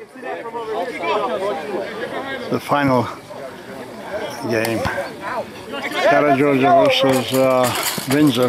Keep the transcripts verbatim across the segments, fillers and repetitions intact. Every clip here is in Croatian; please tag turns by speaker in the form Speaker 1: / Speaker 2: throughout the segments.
Speaker 1: The final game. Karadjordje versus uh, Windsor.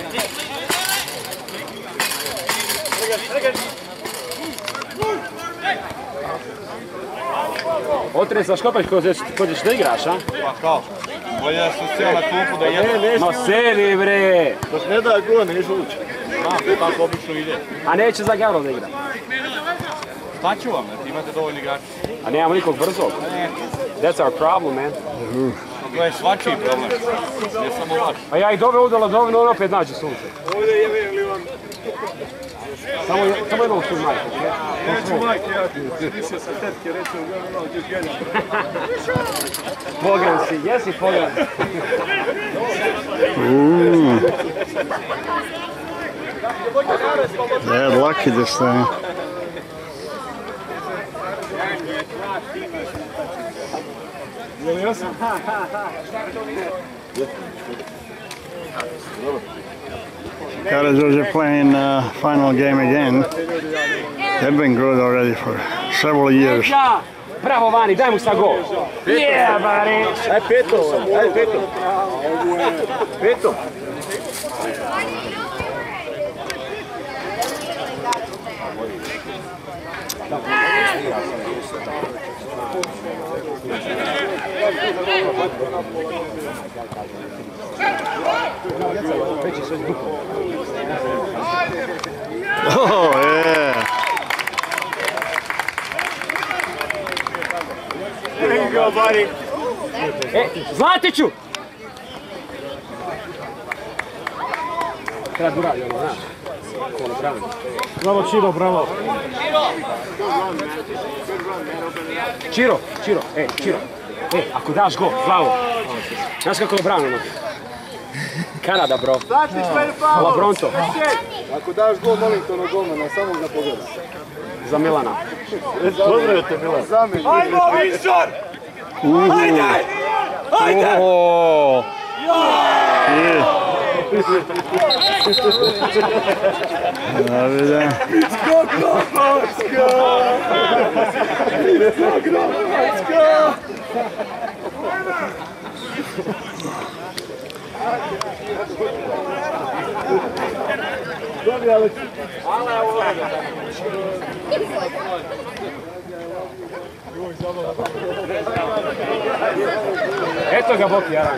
Speaker 2: Otresaš kopać ko ćeš da igraš, a?
Speaker 3: Pa kao, bolje da sam sjel na klupu da jedem.
Speaker 2: Ma sedi bre!
Speaker 3: Dok ne da go, ne žuće. Znam, tako obično ide.
Speaker 2: A neće za Garo da igra?
Speaker 3: Šta ću vam, jer imate dovoljni igrači.
Speaker 2: A nemamo nikog brzog? That's our problem, man.
Speaker 3: To je svačiji problem. Ne samo vaš.
Speaker 2: A ja ih dove udala dovoljno, on opet nađe sunce.
Speaker 3: Ovdje je li vam...
Speaker 2: Samo jednog su majke.
Speaker 3: Neću majke, ja mislio sam tetke, reći u gledam, malo ćeš genja.
Speaker 2: Pogan si, jesi pogan.
Speaker 1: Ooh. They're lucky this time. Karadjordje playing uh, final game again. They've been good already for several years.
Speaker 2: Bravo Vani, daj mu sad gol. Yeah, buddy.
Speaker 3: Aj peto, aj peto. Peto.
Speaker 1: Oh, yeah.
Speaker 3: There you go, buddy.
Speaker 2: E, Zlatiću! Treba uradi ono, znaš.
Speaker 3: Bravo, Čiro, bravo.
Speaker 2: Čiro, Čiro, e, Čiro. E, ako daš gol, bravo. Znaš kako je brano ono? Kanada, bro. Labronto.
Speaker 3: Ako daš gol, molim to na golmana, samo ga pogleda.
Speaker 2: Za Milana.
Speaker 3: Pozdravite, Milan. Ajmo, Windsor!
Speaker 1: Ajde! Ajde! Oh. Yeah.
Speaker 3: Let's go, Gromko! Let's go! Let's go, Gromko! Let's go! Dobri, Alex.
Speaker 2: Eto ga Boki, Jarani.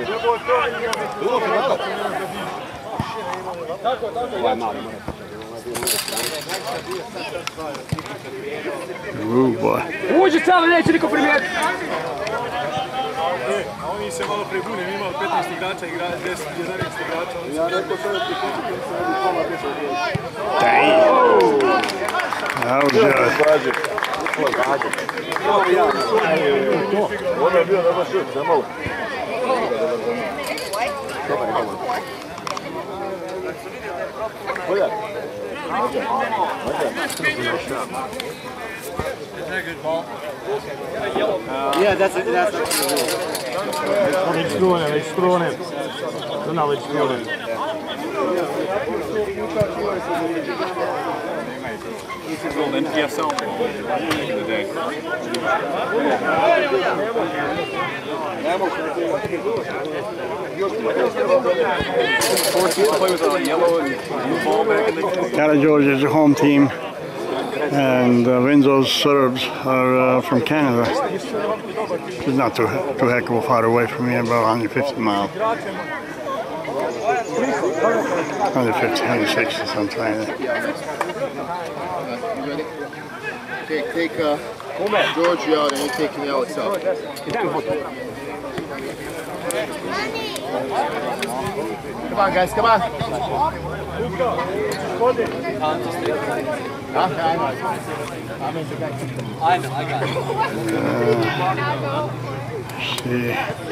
Speaker 2: Ovaj mali mora.
Speaker 1: Ooh, boy.
Speaker 2: Uđi cijeli, neće niko primijetiti.
Speaker 3: A oni se malo prebune, mi imali petnaest igrača, igra deset jedanaest igrača. Ja rekao sada ti kući, sam radi pola deset igrača.
Speaker 1: Damn. That was good.
Speaker 3: Ovo je bio dobar šut, za malo. Dobar, dobar. Bolja. Is that a good ball? Uh, yeah, that's a, that's a
Speaker 4: Već strune, već strune. Zna već strune.
Speaker 3: N P S L today.
Speaker 1: Karadjordje is a home team, and uh, Windsor's Serbs are uh, from Canada. It's not too, too heck of a far away from here, about one hundred fifty miles. one fifty, one sixty, something like that.
Speaker 5: Take, take uh, Georgie out and you take Alex out. Come on, guys, come on. Huh? I know, I got it.
Speaker 1: Uh, see.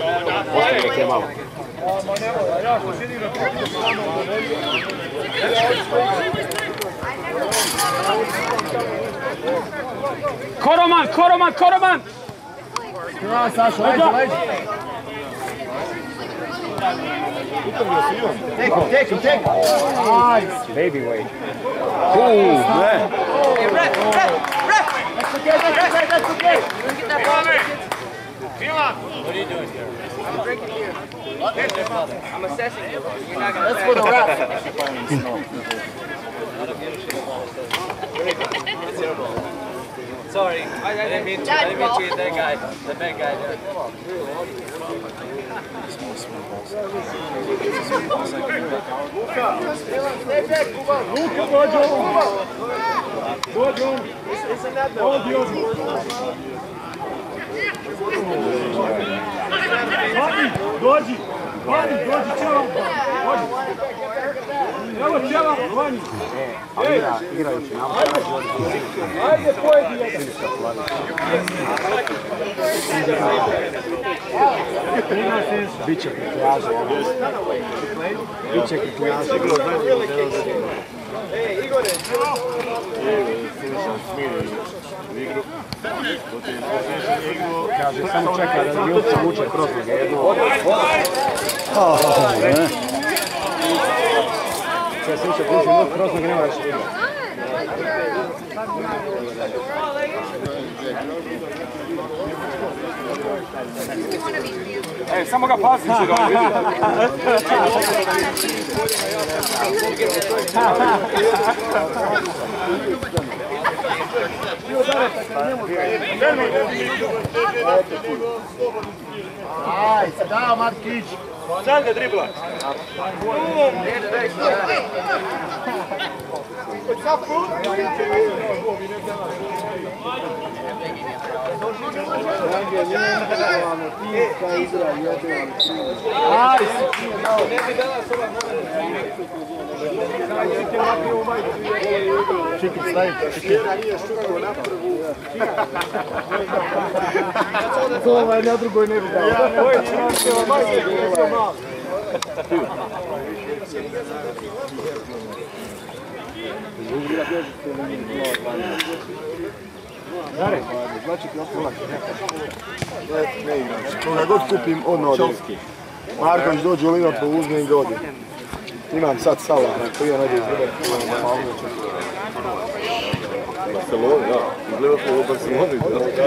Speaker 2: Koroman, Koroman, Koroman!
Speaker 5: Come on, Sasha, leđa, leđa. Take him, take him, take him. Nice.
Speaker 2: Baby weight.
Speaker 1: Ooh, man.
Speaker 5: Hey, ref, ref, ref.
Speaker 4: okay, that's okay.
Speaker 6: Get that ball.
Speaker 4: Milan.
Speaker 6: What are you doing here? I'm drinking beer. I'm assessing you. You're not gonna.
Speaker 5: That's for the ref.
Speaker 6: Sorry, I, I didn't mean to. I didn't mean to hit that guy, the bad guy there.
Speaker 4: Luka, dođi ovom. Dođi ovom. Ovdje ovom. Vani, dođi. Vani, dođi, čelo. Dođi. Evo čela, vani.
Speaker 2: Ali igra, igrajući na
Speaker 4: Ajde, pojedi jedan.
Speaker 2: Biće kriklaže. Biće kriklaže.
Speaker 4: Ej, Igore, čelo.
Speaker 2: Kaže, samo čeka da mi uče vuče kroz noge. Jedno. Sve se uče kroz noge, nema više igra.
Speaker 3: Ej, samo ga pazi se ga vidi.
Speaker 5: Aj, da, Markić.
Speaker 4: Sam ga dribla.
Speaker 5: Čekaj, stavim. To ovaj na drugoj ne bi dao.
Speaker 4: Ovo je činanske majke, ovo je malo.
Speaker 5: Dare, znači ti ostalo. Ne igram. Koga god kupim, on ode. Marković dođe u Liverpool, uzme i godi. Imam sad Salah, koji je najbolji izgledati.
Speaker 3: Barcelona, da. Liverpool u Barceloni.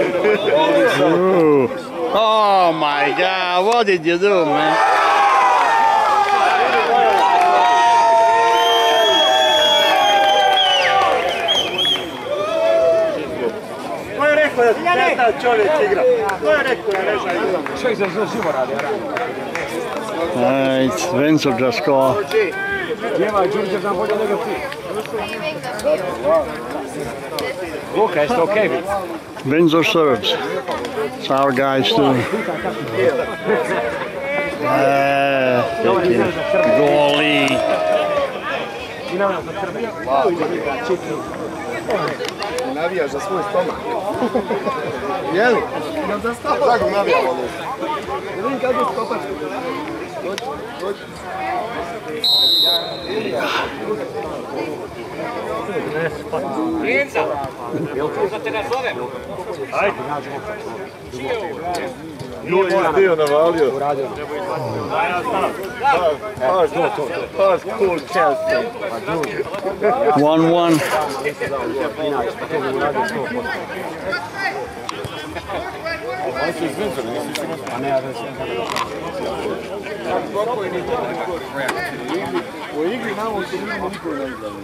Speaker 1: Oh my God, what did you do, man?
Speaker 4: Ko je rekao da ne zna čovjek igra? Ko je rekao da ne zna igra?
Speaker 2: Čovjek za živo radi, ja radim.
Speaker 1: Right, Windsor just scored.
Speaker 2: Djeva i Đurđe znam bolje nego ti. Luka, jeste okej vi?
Speaker 1: Windsor Serbs. It's our guys too. Uh, goalie.
Speaker 5: Navijaš za svoj stomak. Jeli? Tako navijamo. Vidim kako je stopač. Dođi, dođi.
Speaker 6: Lijenca! Da te nazovem?
Speaker 4: Ajde.
Speaker 3: Ljudi je dio navalio.
Speaker 4: Paš, to, to, paš, cool chance.
Speaker 1: One one.
Speaker 2: A ne, ja već.
Speaker 5: U igri namo se vidimo niko ne igrali.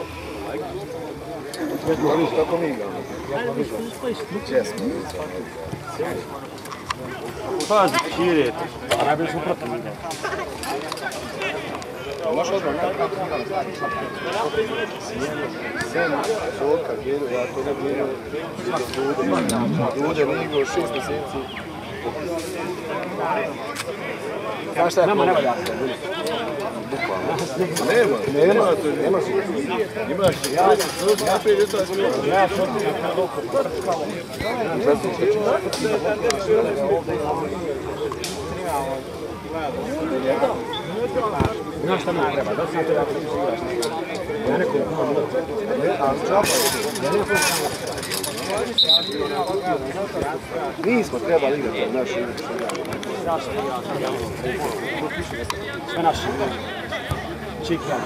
Speaker 5: Jesmo viš kako mi igramo. Jesmo.
Speaker 4: Pazi, širite.
Speaker 2: A najbolje su protiv igra.
Speaker 5: Možeš odmah nekako Sen, Soka, Gero, ja to ne Gero. Dude, nije igrao šest mjeseci.
Speaker 2: Znaš šta je problem? Nema, nema da se.
Speaker 3: Nema, nema, nema se. Imaš, ja sam naprijed, jesi vas bilo.
Speaker 2: Ja sam znaš šta mi treba, da se treba da igraš. Ja nekom imam uopće.
Speaker 5: Nismo trebali igrati od naše igre.
Speaker 2: Sve naše. Čikjan.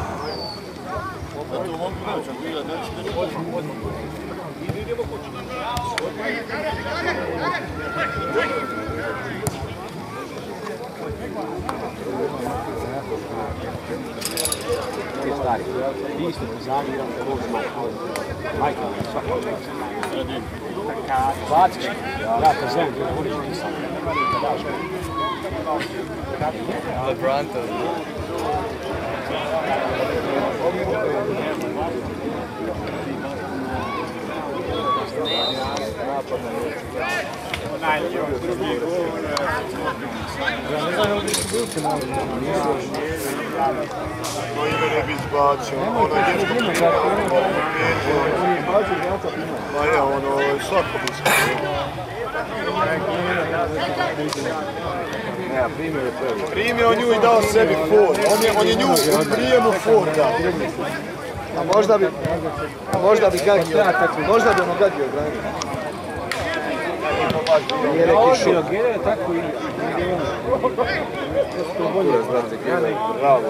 Speaker 2: Stari, vi ste pozagirali da ovo zna. Majka, svako je. Baciš, ja te zem, da voliš nisam.
Speaker 3: Lebronto.
Speaker 5: To ime ne bi izbacio, ono dječko ma je, ono, svako bi izbacio. Primio nju i dao sebi for, on je nju prijemu for dao. A možda bi, možda bi gadio, možda bi ono gadio branio. Nije neki šut.
Speaker 2: Gere je tako i...
Speaker 5: To bolje, znate, Gere. Bravo.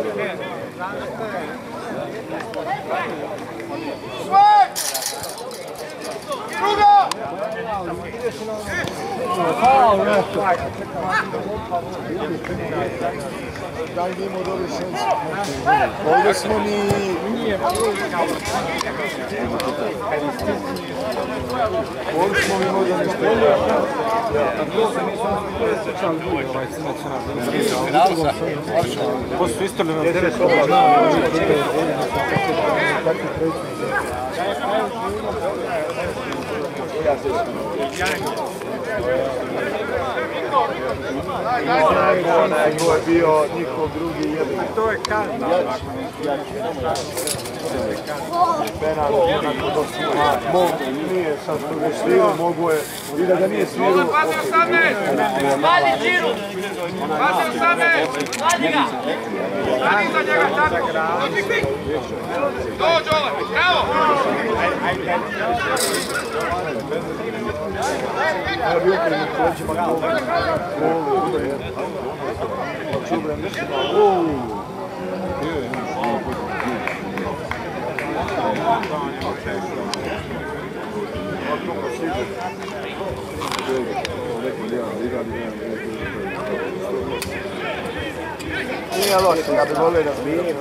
Speaker 3: Druga!
Speaker 5: Daj mi imamo dobri šansi. Ovdje smo mi... Ovdje smo mi možda nešto bolje.
Speaker 4: Ovo su isto li nam
Speaker 5: Onaj ko je bio njihov drugi jedan.
Speaker 3: To je kazna.
Speaker 5: Penal, onako dok mogu, nije sad što ga svirao, mogu je, i da ga nije svirao.
Speaker 6: Pazi osamnaest! Pazi Čiru! Pazi osamnaest! Pazi ga! Stani iza njega, tako! Dođi Ole, bravo!
Speaker 5: Ja bi okrenut plećima gol. Gol je Čubre mislim da gol. Nije loše, ja bih volio da zmijem.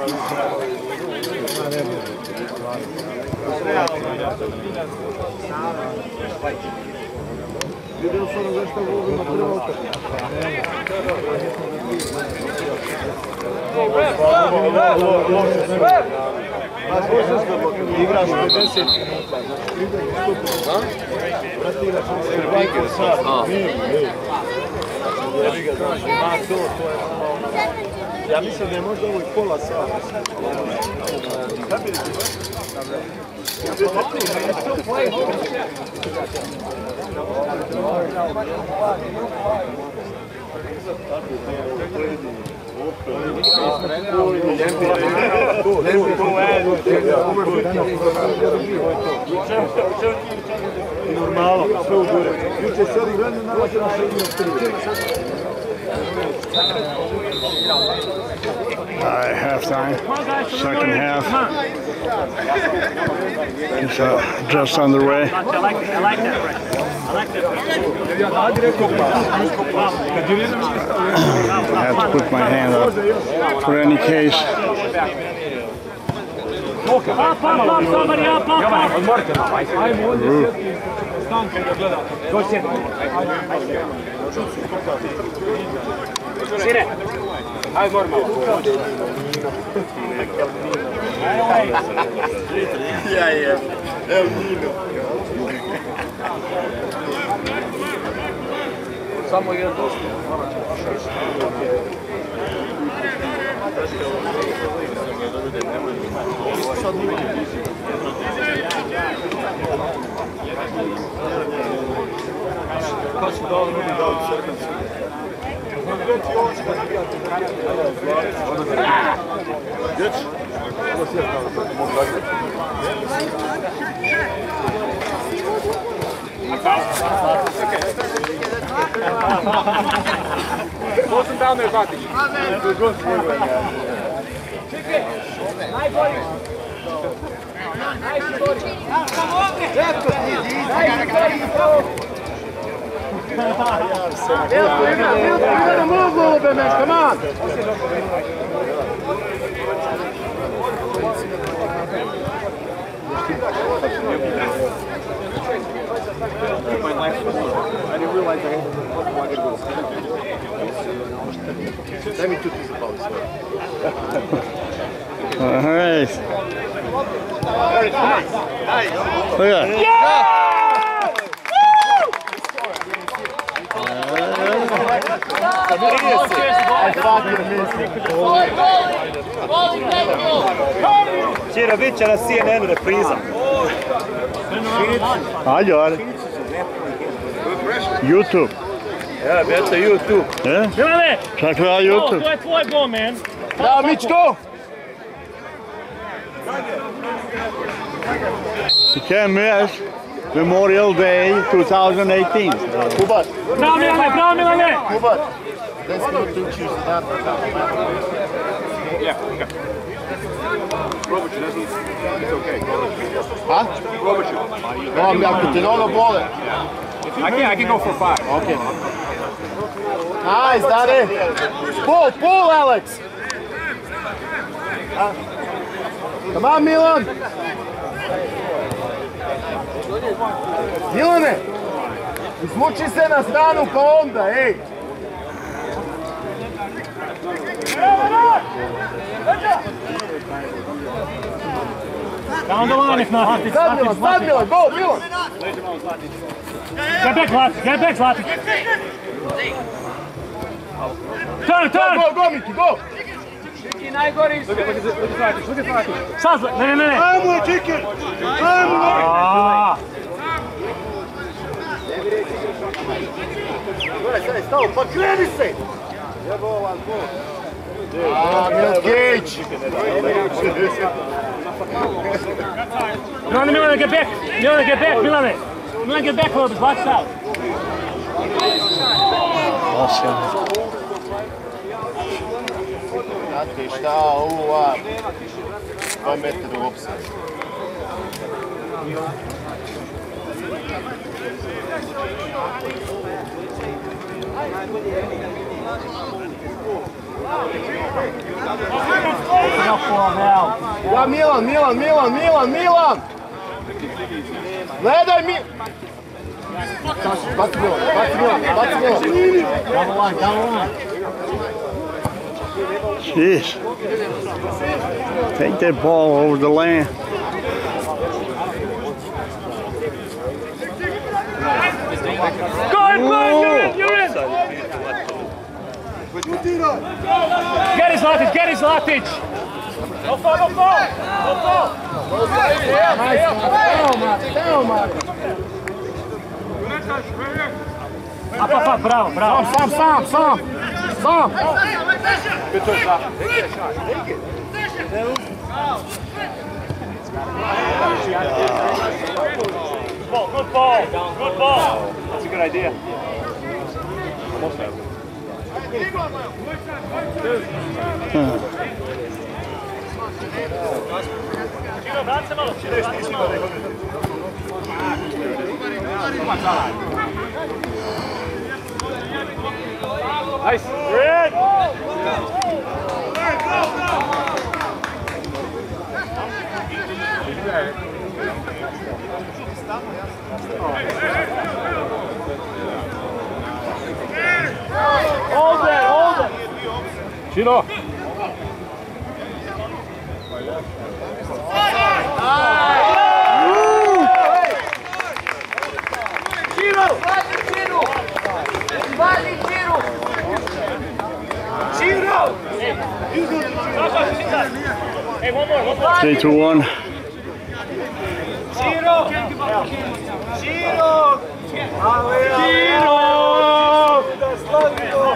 Speaker 5: Vidio sam ono zašto volim na prvo otak. Igraš pedeset minuta. Igraš pedeset minuta. Ja bih ga znaš, ima to, to je samo... Ja mislim da je možda ovo i pola sata. Kad bi normalno, sve u gore. Juče se ovih vremena nalazila se jedno tri.
Speaker 1: Uh, half time, second half. It's uh, just underway.
Speaker 4: I like, I like that, Rick. I like that.
Speaker 1: I have to put my hand up for any case.
Speaker 4: Up, up, up, somebody up, up, up.
Speaker 2: Odmorite malo, ajde. Ajmo ovdje sjeti. Stanka da gleda. Dođi sjeti. Sire. Ajde, odmor malo.
Speaker 5: Ja je, El Nino. Samo jedan dosta. Sad mi kad su dali, ne bi dali crkanci. Djeć? Ovo si je kao, mogu raditi.
Speaker 2: Ko sam tamo još vatiš?
Speaker 6: Najbolji!
Speaker 5: Move a little bit, man. Come on. I didn't realize I had to go. Let me took this about.
Speaker 1: All right. Look at that.
Speaker 3: Ciro, bit će na C N N-u repriza.
Speaker 1: Ajde, ajde. YouTube.
Speaker 3: Ja, beto YouTube.
Speaker 1: Ja?
Speaker 4: Milane!
Speaker 1: Čak na YouTube.
Speaker 4: To je tvoj gol, man.
Speaker 5: Bravo, Mičko!
Speaker 1: You can't miss Memorial Day twenty eighteen.
Speaker 5: Kubar.
Speaker 4: Bravo, Milane, bravo, Milane!
Speaker 5: Kubar. deset minuta učiš se dan.
Speaker 3: Probat ću, ne znam, it's okay.
Speaker 5: Ha?
Speaker 3: Probat ću.
Speaker 5: No, ako te noga bole.
Speaker 3: I can, I can go for five.
Speaker 5: Okay. Nice, Dade. Pull, pull, Alex. Come on, Milan. Milane, izvuči se na stranu pa onda, ej.
Speaker 4: Down the line if not.
Speaker 5: Sad Milan, sad Milan, go, Milan.
Speaker 4: Get back, Zlati, get back, Zlati. Turn, turn!
Speaker 5: Go, go, Miki, go.
Speaker 6: Čiki najgori su.
Speaker 4: Sad, ne, ne, ne.
Speaker 5: Ajmo, Čiki. Ajmo. Gledaj, sad je stao, pa kreni se. A, Milkić.
Speaker 4: Milane, Milane, get back. Milane, get back, Milane. Milane, get back a little bit, watch out.
Speaker 1: Awesome.
Speaker 5: Znate šta, ova, dva metra u opsad. Ja, Milan, Milan, Milan, Milan, Milan! Gledaj mi... Baci Milan, baci Milan, baci Milan! Down the line, down the line!
Speaker 1: Jeez. Take that ball over the land.
Speaker 4: Go ahead, you're in, you're in! Get his Zlatic, get his Zlatic! No fall, no fall! No fall!
Speaker 5: Evo, Marko, evo, Marko!
Speaker 4: Up, up, up, bravo, bravo!
Speaker 5: Sam, sam, sam! Sam!
Speaker 4: Ball, good ball, good ball!
Speaker 3: That's a good idea.
Speaker 4: Čino, vrat se malo, Čino, vrat se malo.
Speaker 3: Nice.
Speaker 4: Red! Hold it, hold it!
Speaker 3: Čino.
Speaker 6: Čiro! Vadi Čiro! Vadi Čiro! Čiro!
Speaker 4: Hey, one more, one more.
Speaker 1: Three, two, one.
Speaker 6: Čiro! Čiro! Čiro! Da slavimo!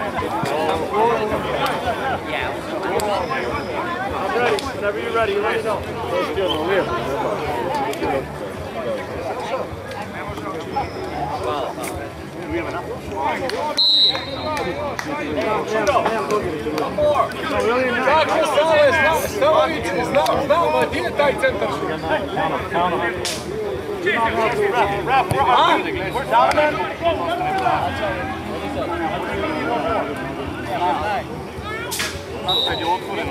Speaker 3: I'm ready. Whenever you're ready, let me know. Do we have enough? Znao, ma gdje je taj centar?
Speaker 4: Kad je otvoreno.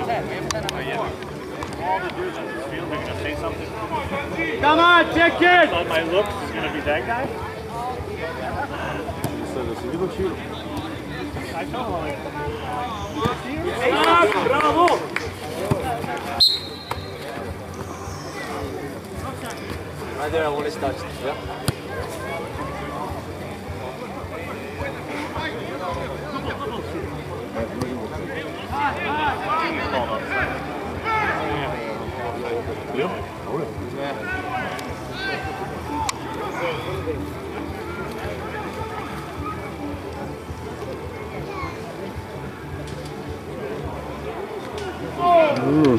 Speaker 4: Come on, check it! On my looks is going to be that guy? I know. Bravo!
Speaker 2: Right there, I want to touch it. Yeah.
Speaker 1: Ooh.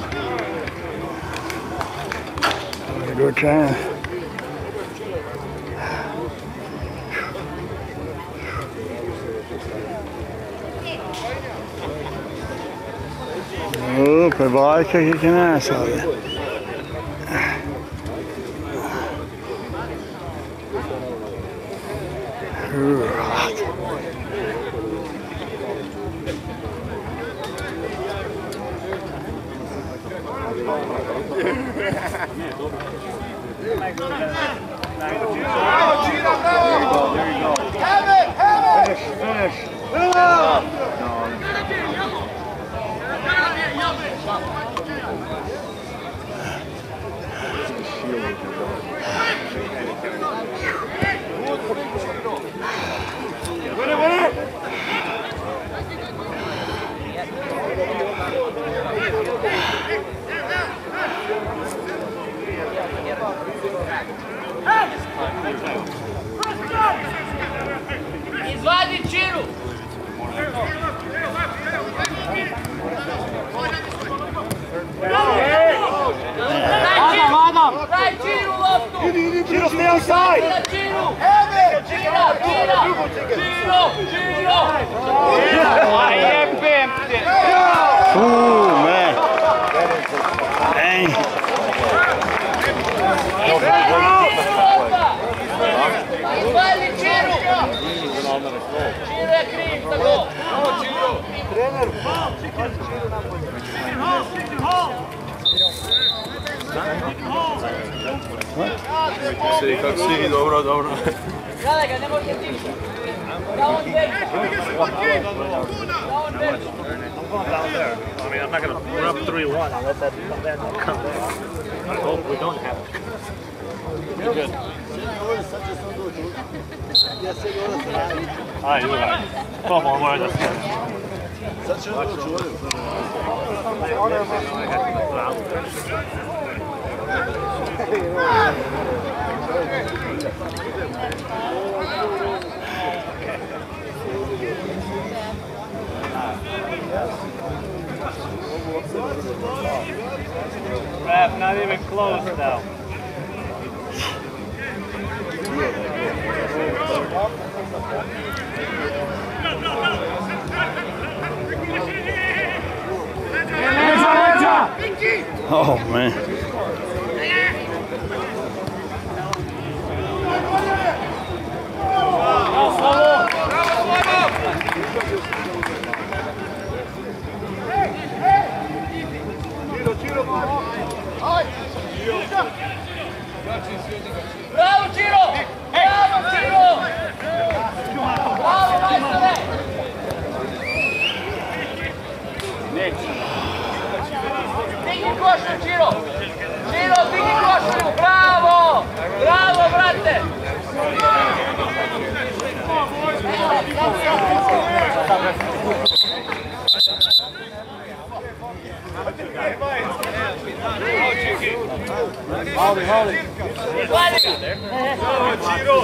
Speaker 1: Good chance. Oh, prebajka je nas ovdje.
Speaker 6: Izvadi Čiru! Daj Čiru loptu!
Speaker 4: Čiro, stay outside!
Speaker 6: Čiru! Čira! Čira! Čiro! Čiro!
Speaker 4: I jebem te!
Speaker 1: Ooh, man. Dang.
Speaker 6: Izvadi Čiru! Čiru je kriv za gol!
Speaker 5: Trener!
Speaker 3: Sedi kako si, dobro, dobro.
Speaker 6: Gledaj ga, ne može ti. Da on verzi. Da on verzi.
Speaker 4: I'm going down there. I mean, I'm not going to run up three one and let that, let that come there. I hope we don't have it. You're good. Ah, you're right. Come on, where the fuck?
Speaker 5: Sad će on doći ovdje.
Speaker 4: Ref, not even close now.
Speaker 1: Oh, man.
Speaker 6: Bravo Čiro! Bravo Čiro! Bravo majstore! Digni košu Čiro! Čiro, digni košu! Bravo! Bravo, brate!
Speaker 5: Hali, hali.
Speaker 6: Izvadi ga!
Speaker 3: Bravo, Čiro!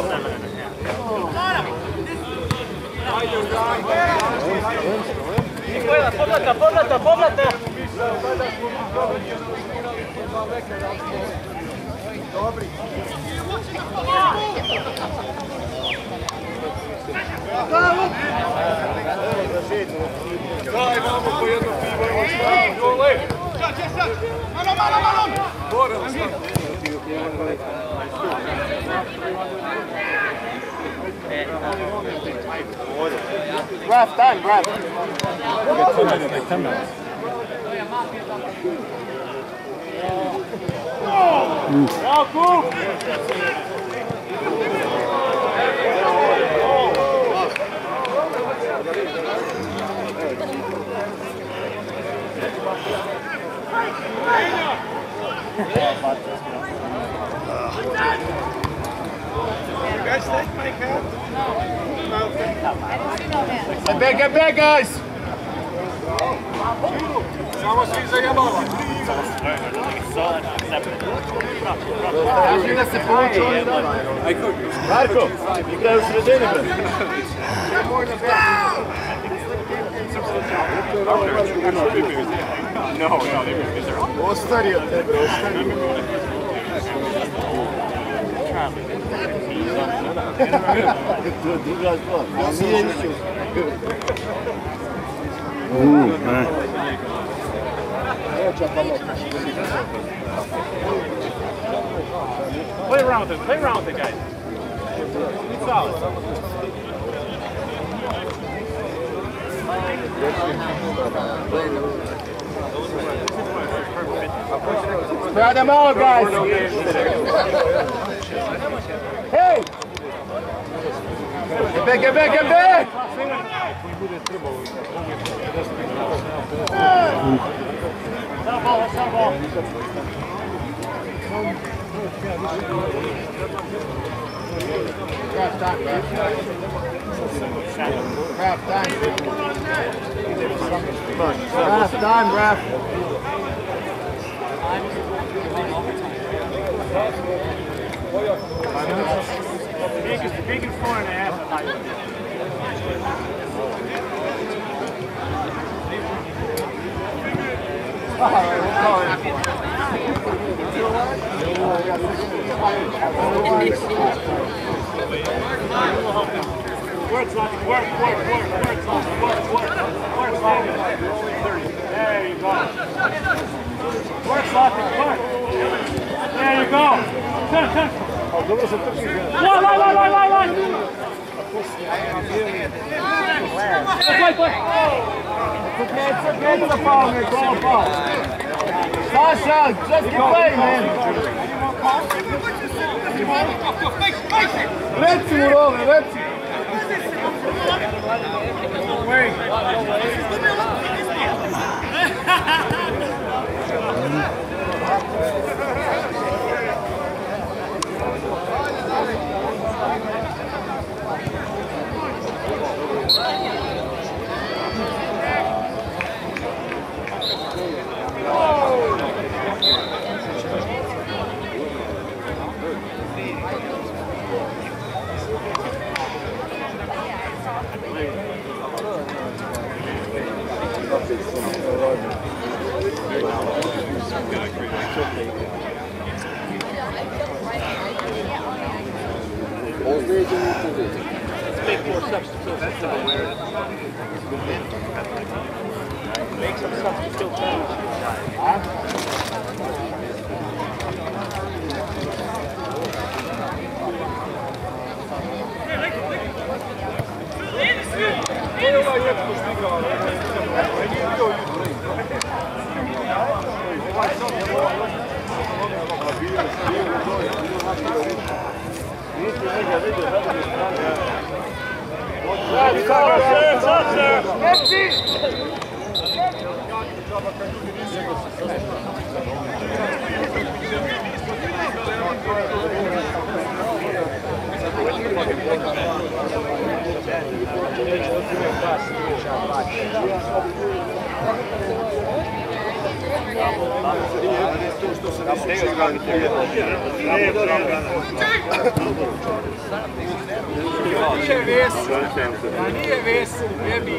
Speaker 4: Povlata, povlata, povlata!
Speaker 5: Dobri.
Speaker 6: Bravo!
Speaker 3: Daj, vamo po jedno pivo, evo šta, Jole! Malo, malo, malo! Gore,
Speaker 5: Graf, time, graf.
Speaker 3: Jakub!
Speaker 5: Get back, get back, guys!
Speaker 3: Samo svi zajebava.
Speaker 5: Traži da se povuče oni dalje. Marko, igraj u sredini, bre. Ostario te, bre, ostario. To je druga stvar. Nije ništa.
Speaker 1: Uuu, ne.
Speaker 4: Play around with it. Play around with it, guys. It's solid.
Speaker 5: Spread them out, guys! Hey! Get back, get back, get back! Half time, Brad. Half time. Half time, Brad.
Speaker 4: Biggest, biggest four and a half. Work, Sloppy, work, work, work, work, Sloppy, work, work, work, Sloppy. There you go. Work, Sloppy, work. There you go. Turn, turn. Why, why, why, why, why, why? Play, play.
Speaker 5: It's okay, it's a foul, man. It's all a foul. Sasha, just keep playing, man. Reci mu, Rove, reci.
Speaker 4: Make more substitutes. That's so weird. Make some substitutes.
Speaker 3: Nije ves, a nije ves, ne bi.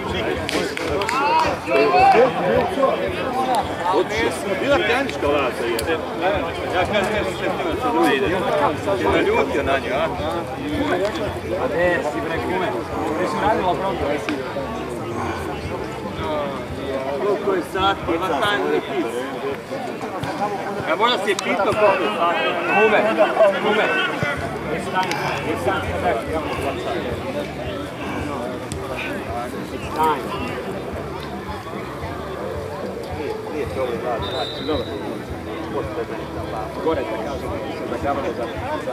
Speaker 7: Bila pjanička vlasa je. Ja kažem nešto što se drugi ide. Je naljutio na nju, a?
Speaker 2: A ne, si bre kume. Ti si radila pronto.
Speaker 7: Koliko je sati, ima tajni pis. A možda si je pitao koliko je sati.
Speaker 2: Kume, kume. It's time, it's time to back. It's time.
Speaker 7: Nije problem radi, radi. Dobro.
Speaker 2: Gore da kažem, se zakavano za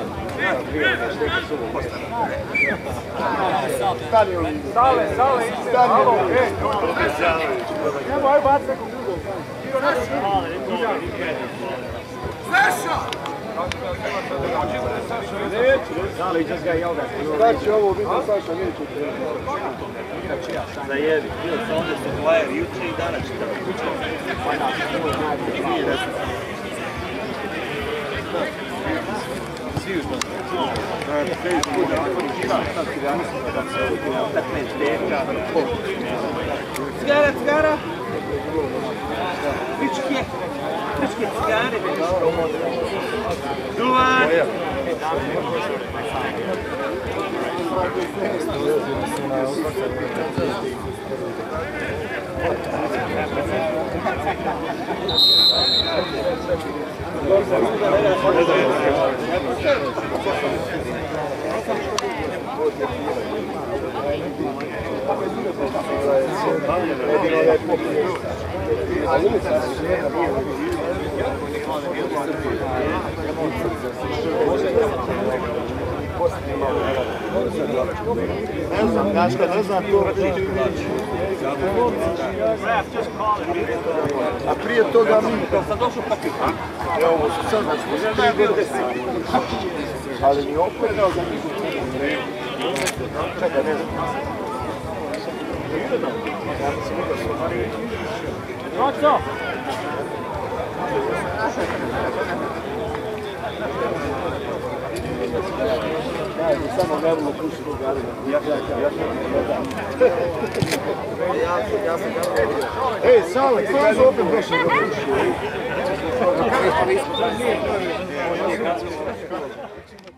Speaker 5: Stani ovdje.
Speaker 3: Sale, sale,
Speaker 5: Stani
Speaker 3: alo,
Speaker 5: ovdje.
Speaker 3: ej. Nemo, aj baci nekog drugog.
Speaker 2: Sali, just ga jel da.
Speaker 5: Sad će ovo biti Saša, neću te.
Speaker 7: Za jevi. Bio sam ovdje su Blajer juče i danas će da bi svi uz nas. Cigara, cigara! Pičke! Pičke cigare! Duvan!
Speaker 5: Ne znam, Gaška, ne znam to. A prije toga mi...
Speaker 7: Sam došao pa pita.
Speaker 5: Evo, ovo su sad, znači, tri godine. Ali mi opet dao za njih. Čekaj, ne znam.
Speaker 3: Roco!
Speaker 5: Samo ne mogu pušiti u garima. Ja sam garima. Ej, Sale, ko je opet došao?